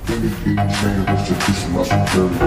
Anything change, let's just do some muscle carry.